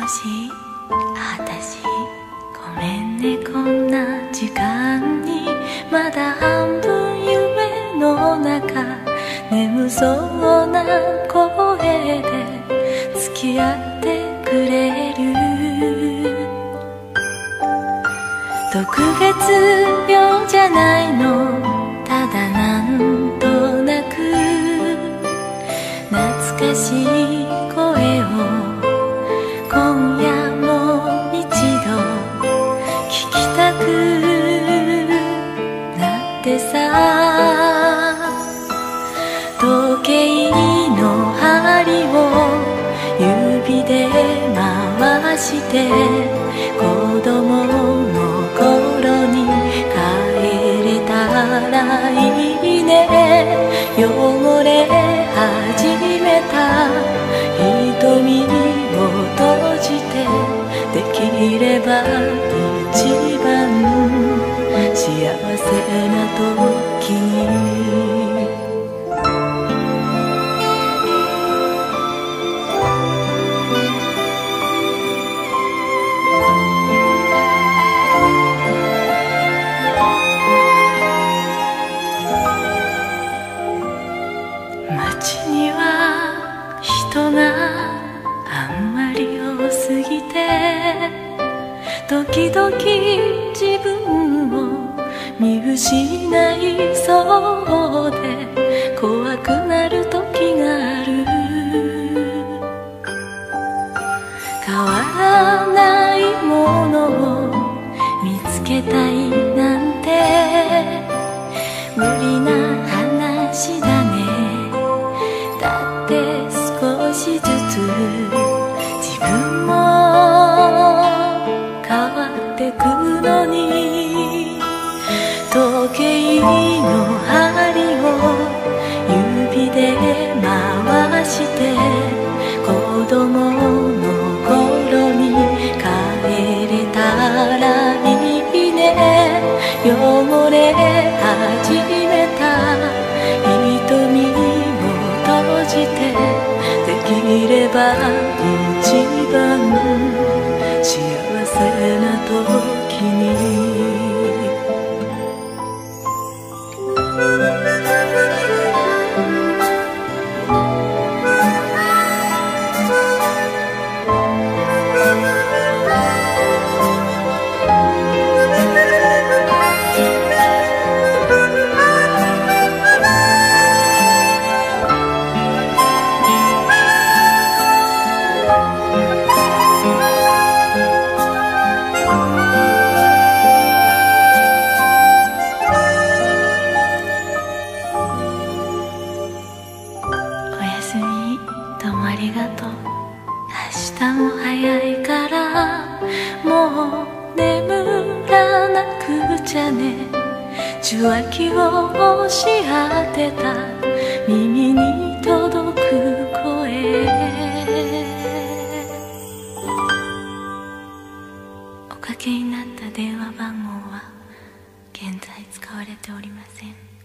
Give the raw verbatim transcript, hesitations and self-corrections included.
しあたしごめんね、こんな時間にまだ半分夢の中、眠そうな声で付き合ってくれる。特別病じゃないの、ただなんとなく懐かしい声を今夜も一度聞きたくなってさ、時計の針を指で回して子供の頃に帰れたらいいね。汚れ始めた瞳を閉じて、できれば一番幸せな時に街には人があんまり多すぎて、時々自分を見失いそうで怖くなる時がある。変わらないものを見つけたいなんて無理な話だね。だって少しずつ自分も変わってくのに、時計の針を指で回して子供の頃に帰れたらいいね。汚れ始めた瞳閉じて、できれば一番幸せな時にどうもありがとう。明日も早いからもう眠らなくちゃね。受話器を押し当てた耳に届く声、おかけになった電話番号は現在使われておりません。